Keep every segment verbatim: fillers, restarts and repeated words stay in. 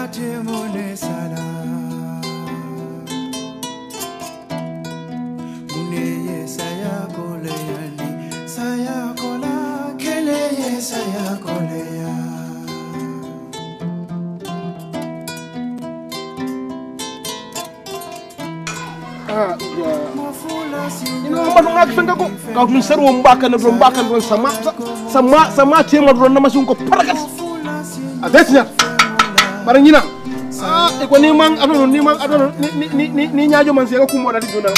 Kau min seru mbaka na don mbaka don sama sama sama tema don na masun ko parakat adesnya bara nyina ah e ko ni man adono ni man adono ni ni ni ni nyaajo man se ko kumo dadi dona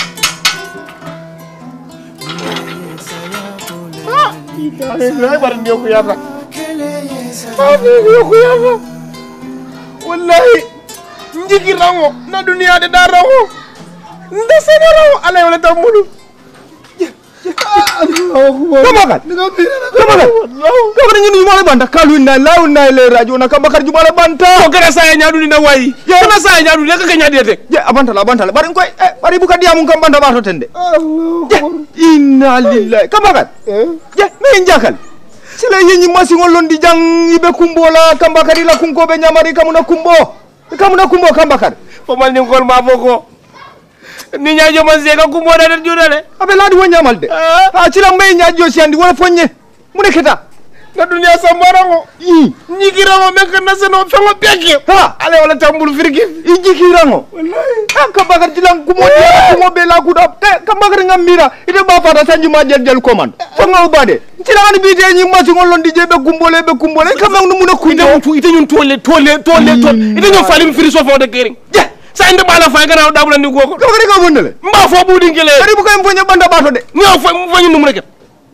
ah ita e bara ndio ko yata ah ndio ko yata wallahi njigi rawo na dunia de da rawo ndesene rawo ala wala tamulu Kamakan, kamakan, kamakan ini malah bantah kalau nai lau nai le rajo nak kambakar juga malah bantah. Kau kena saya nyadu ni nawai, kena saya nyadu dia kekenya dia dek. Ya, abantah lah, abantah lah. Barang kau, eh, bari buka dia mungkin bantah baru tende. Ya, innalillahi, kamakan. Ya, menjakan. Sila ini masih ngolon di jang ibe kumbola kambakar ila kungko be nyamari kamu nak kumbo, kamu nak kumbo kambakar. Paman nyungkol maboko. Ni nyaajo man sega ku mo da jura le abe ladi wo nyamal de a ci la may nyaajo ci andi wala fonye mu ne keta na dunya sa marango i nyigirango mek na seno fengo peke ha ale wala tambul firgi i nyigirango wallahi ha ka bagar ci lan ku mo dia ku mo be la ku do te ka bagar ngamira ide ba fata sanju ma jel jel commande fango bade ci la ni bi de nyi ma ci ngolon di jebe kumbole be kumbole ka mang nu mu na ku ide mu ite ñun tole tole tole ide ñu falim firi so fo de kering sa inde bala fay gannaaw dabula ni goko ko ko ko wonale mba fo budi ngele ari bu ko em foñe banda bato de ñoo fo foñu num rek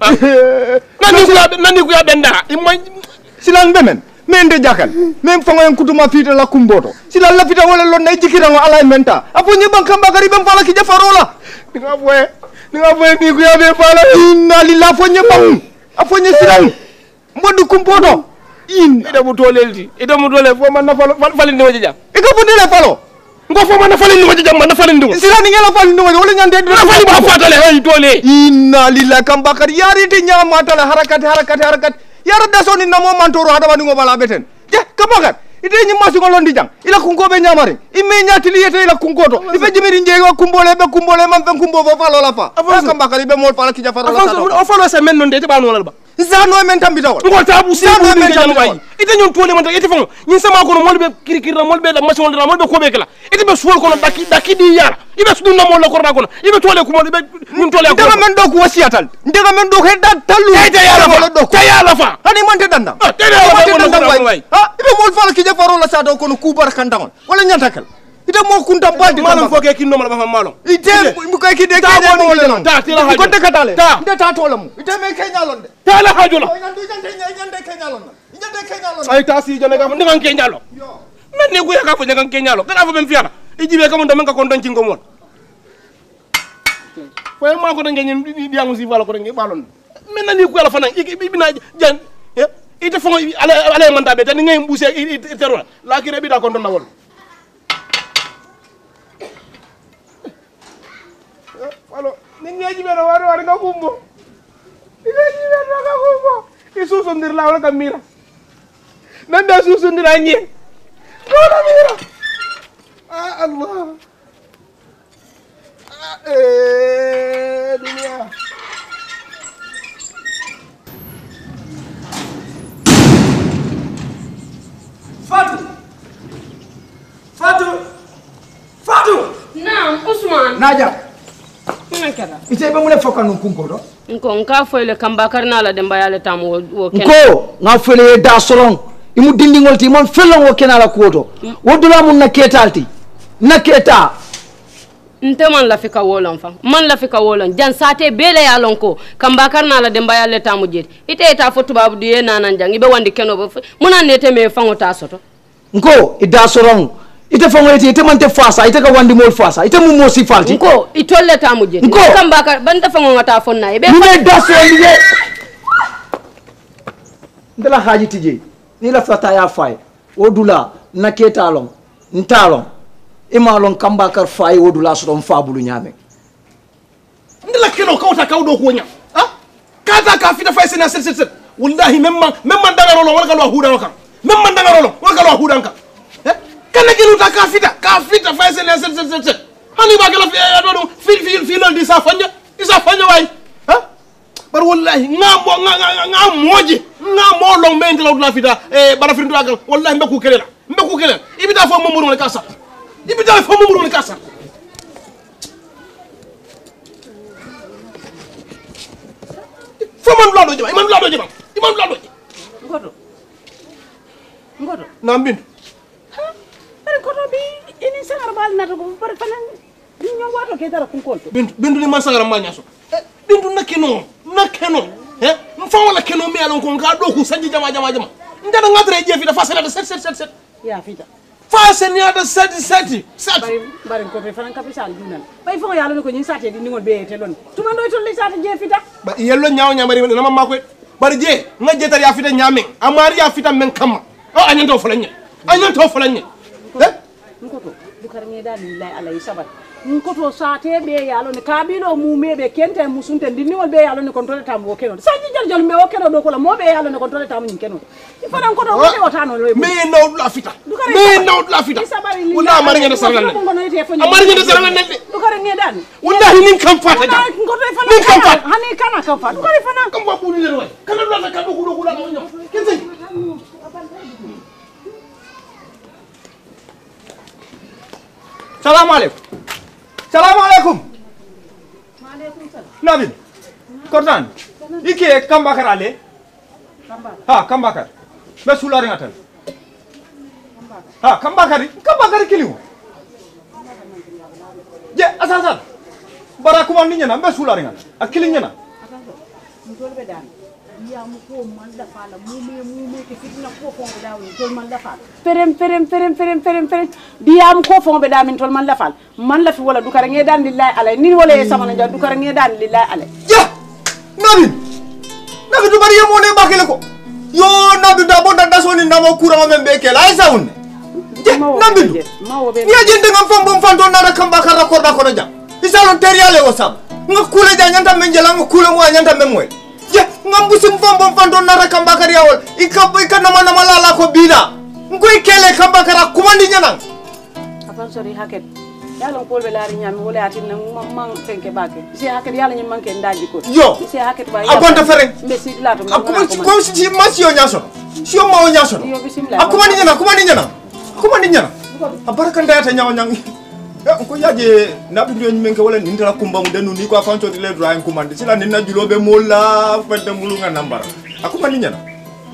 nani ko nani ko ya benda imma silan bemen men de jakal même fongo en kutuma fite la kumboto silan la fita wala lon nay jikirango ala menta apo ñi ban kamba gari bam fala ki jafarola ni nga foye ni nga foye ni ko ya be fala inna lillahi foñe bam afoñe silan modu kumboto in ida bu tolelti ida mu dole fo man na falo falinde waji jam e ko fundele falo ngo fo man na falinde waji jam man na falinde ngo sila ni ngela falinde waji wala nyande do fali ba fatale hay dole inna lillahi kambakar yari te nyama tala harakati harakati harakati yara dasoni na mo mantoro hada wani ngo bala beten je kambakar ite nyi masu ngolon di jang ila kunko be nyamari imme nyatili yete ila kunkoto ibe jimiri njeego kumbole be kumbole man fen kumbo fo falo la fa kambakar ibe mol fala ki jafaro la sa o falo se men non de te ba no la ba zano men tambi dawol ngo tabu si no men tambi way ite ñon tole man ite fo ñin sama ko mol be kirikir mol be la machine la mol be ko be kala ite be suwol ko daki daki di yara ibe su dum na mol la ko ko ibe tole ko mol ibe ñun tole ko ndega men do ko wasiatal ndega men do he da talu ite yara fa do ta yara fa hani man te danda te yara way ha ibe mol fala ki jafaro la sa do ko no ku barkantangon wala ñantakal ite mo kunta baldi malum foke ki no mala ba malum ite bu kay ki de ke de mo le non ta ti la ko de katale de ta tolam ite me kay ñalon de ta la hajula ñande ñande ñande kay ñalon ñande kay ñalon ay ta si jone ga mo ngan kay ñalo men ne guya ka fo ngan kay ñalo kana fo ben fiana e jibe ka mo do men ka kon don ci ngom won fo ma ko de ngeen di amu si wala ko de ngeen balon men nani ko la fa nak bi bina jan ite fo ala ala man ta be tan ngay mbuse ite terwa la ki rebi da kon don na wol alo ningeji be no wari wari ngakumbo ningeji be no ngakumbo isusu ndir la wala kamira nanda susu ndir anye wala mira ah allah ah eh dunia Fatou Fatou Fatou naam Ousmane Naja Nakeda. Ite be mune foka nun kunko do. Nko nka foyle kambakar na la demba yale tam wo wo ken. Nko nga foyle da solon. Imu dindingol ti mon felon wo kenala kuoto. Wodula mun na ketalti. Na keta. Nte man la fika wolon fa. Man la fika wolon. Jan sate bele ya lonko. Kambakar na la demba yale tam jet. Ite eta fotu babu diye nanan jang. Ibe wandi keno bo. Muna nete me fango ta soto. Nko ida solon. Ite fango ite ite mante fasa ite ka wandi mol fasa ite mu mosi falti nko itolle tamu je nko kambaka banta fango ngata fonna e be ni daso ni ndala haji tije ni la fata ya fay odula na ketalon ntalon imalon kambaka fay odula so don fabulu nyame ndala keno kawta kawdo ko nya ha kaza ka fita fay sina sir sir wallahi memma memma dangaro lo wala ka lo hudan ka memma dangaro lo wala ka lo hudan ka kana kiluta ka fita ka fita fa sen set set set set hani ba kala do fi fi fi lol di sa fanya isa fanya way ha bar wallahi nga mo nga nga moji nga mo long men la dula fita e bara firindu agal wallahi mbeku kelela mbeku kelela ibita fo mo muru ka sa ibita fo mo muru ka sa fo man blado jema man blado jema man blado ngoto ngoto nambin pare koto bi ini sangar bal nato ko pare fanan ni ñoo wato ke dara kun konto bintu bintu ni man sagara ma ñaso bintu nakino nakino eh mfa wala keno mi alon ko nga do ku sanji jama jama jama ndana ngatre je fi da fasela de set set set set ya fita fasela de set set set bari bari ko fanan capital dunan bay fo yalla ko ñi saté di ngol be te lon tuma ndoy to li saté je fita ba yello nyaaw nyamari na mamma ko bari je nga jetar ya fita nyame amari ya fita men kama o anyan to fulanya anyan to fulanya eh ngoto du kar ngi dal lillahi alayhi sabat ngoto saté be yalla ne kabilo mu mebe kente musunte dinni wol be yalla ne kontrole tambo keno sanji jal jal me o keno do ko la mo be yalla ne kontrole tambo nyi keno ifana ngoto o de otano lo me no la fita me no la fita wala amari ngene sargal ne amari ngene sargal ne du kar ngi dal wallahi nin kam fata ja ngoto ifana nin kam fata hani kana kam fata du kar ifana kam ba ku ni le way kana do la ka do ku do ku la ko ñam kense Salam alaikum. Salam alaikum. Waalaikum salam. Nabil. Kortan. Ike kambakar ale. Kambakar. Ha, kambakar. Be sulari ngatal. Ha, kambakari. Kambakari kilimu. Je, asasan. Bara kuma ni nyana be sulari ngatal. Akili nyana. Mutol be dan. Ya mu ko man da fala mu me mu me ke fitna ko fo be dawo tol man da fala. Ferem ferem ferem ferem ferem ferem. Biya mu ko fo be da min tol man da fala. Man la fi wala du kara nge dan lillahi alay ni wala e sama na du kara nge dan lillahi alay. Je. Nabil. Nabil du bari yemo ne bakele ko. Yo Nabil da bonda da soni ndamo kurama membe ke la isa unne. Je, Nabil. Ni ajende ngam fam bom fanto na kambakar rakorda ko ja. Isalo teriale o sam. Nga kule ja nyanta menjela nga kule mo nyanta memwe. Je ngambusim fambom fanto nara kambakar yawol ikabo ikanama nama lala ko bina ngoy kele kambakar kumandi nyana afan sori haket yalla ko be laari nyami wala atin na man tenke bake si haket yalla nyim manke ndaji ko yo si haket ba agonta fere be si lato akuma ko si masio nyaso si o mawo nyaso yo bismillah akumandi nyana kumandi nyana kumandi nyana abaraka ndata nyawo nyang ko yaje nabi ñoo men ko wala ni ndala kumba mu denu ni ko fanto di le droit kumandi sila ni na julobe molla fadde mulu nga nambara akuma ni nyana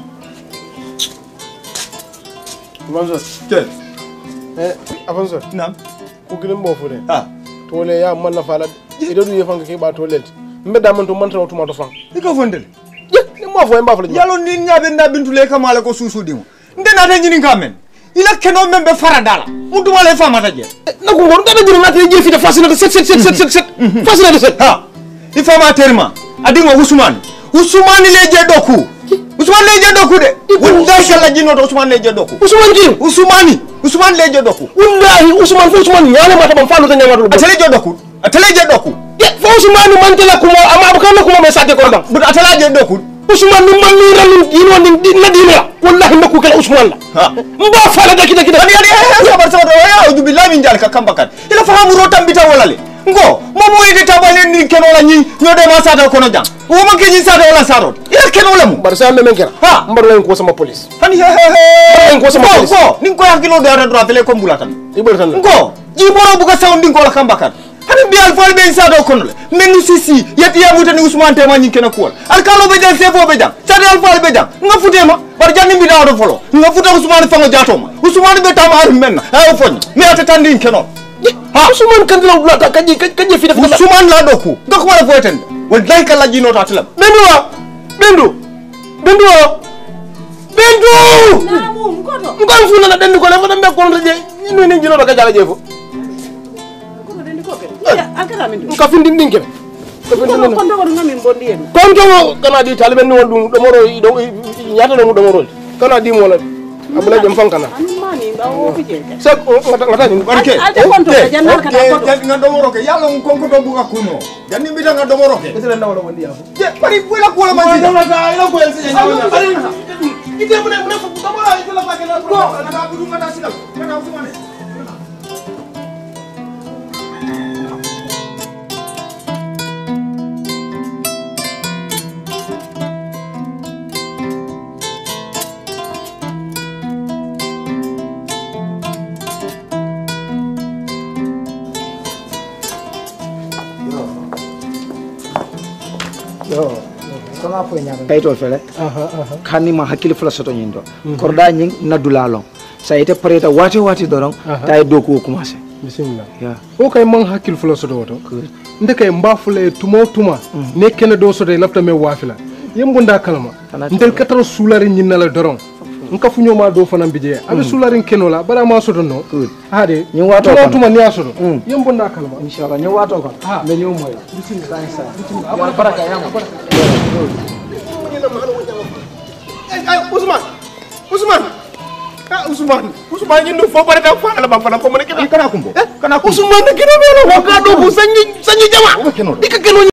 Bonjour. te Eh, Afonso. nam Ku gele mo fure. ha Tole ya man na fala. Ido du yefanga ke ba toilet. Mbe da man to man to to fang. iko fondel Je, ni mo fo e mba fala. yalo ni nyabe ndabintule kamale ko susu dimo ndena ta nyini ngamen ila keno membe faradala mudu wala fama ta je Na ko ngor ngata jiri ngata je fi de fasina de set set set set set set. Fasina de set. ha ifama terma adingo usman usman le je doku usman le je doku de wallahi kala jino to usman le je doku Usman ki. usmani usman le je doku Wallahi Usman fo Usman nyale mata bam falu ta nyama do. atele je doku atele je doku Je, fo Usman man tela kuma ama abukana kuma me sate ko dam. bu atele je doku Usman ni man ni ralu yino ni na dina. Wallahi ndako kala Usman la. ha Mba fala da kida kida. ani ani sabar sabar ya uju billahi min jalka kambakat ila fahamu rotam bita wala le ngo momo ide tabale ni keno la nyi nyode ma sata kono jam o ma kenyi sata wala sarot ila keno la mu Bar sa me men kera. Ha. Mbar len ko sama police. hani he he he Ngo sama police. ko ning ko hakilo do ara droit tele ko mbulatan Ibor tan. ngo jiboro buka sound ning ko la kambakat hani bi al fal be sata kono le menu sisi yati ya mutani usman tema nyi kena ko al kalo be jam sefo be jam sata al fal be jam nga futema bar janni bi dawo do folo nga futa usman fango jatoma usman be tama ar menna ha o fon mi atata ning keno Ha Usman kan la bula ta kaji kaji fi def. usman la doku dok wala foyten wallahi kala jino ta tilam Bendu wa. Bendu. Bendu wa. Bendu. namu ngoto Ngon fu na den ko le fa dembe ko je. Ni ni jino ka jala jefo. ngoto den ko ke ya akara min Nka fin din din ke. Ko fin din. ko ko ndogo ngami bondi en Kon to kana di talibe ni won do moro do nyata no do moro. Kana di mo la. Abula jam fan kana. anu mani ba wo fi je Se ngata ngata ni. barke Alte konto ka jannar ka da konto nga domoro ke yalla on konko do buka kuno janni bi nga domoro ke Ese la ndawala bondi ya. je bari wala ko la ma Ila ko en se ite mune mune fu kamara ite la fakela ko na ka budu ngata sigal kana usmane yo kanga fo nyaga kayto fele kanni ma hakili fula soto nyindo korda nyin nadula long sa ite pareta wati wati dorong tay doku commencer bismillah ya o kay man hakil fulo soto woto ndeke mba fule tuma tuma ne kene do soto lafta me wafila yembunda kalama ndel kataro sulari nyinna la dorong nka funyo ma do fana bije abi sulari keno la bara ma soto no hade ni wato tuma tuma ni asoto yembunda kalama inshallah ni wato ko me ni moy bismillah bismillah ya baraka ya ay Ousmane Ousmane ah Ousmane Ousmane ñu fo bare da fa la ba fa ko mo ne kana kumbo kana Ousmane kino be la ko ka do ko sanyi sanyi jama dikka keno